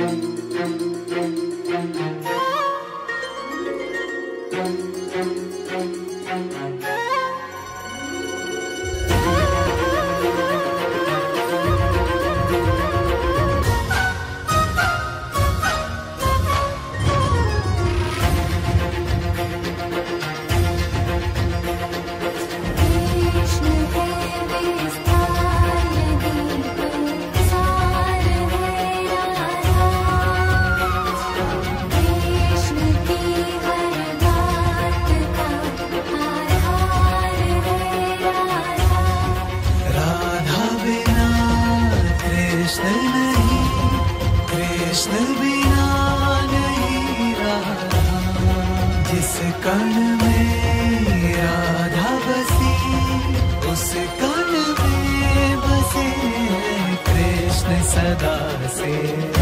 कृष्ण बिना नहीं रहा, जिस कण में राधा बसी उस कण में बसे कृष्ण सदा से।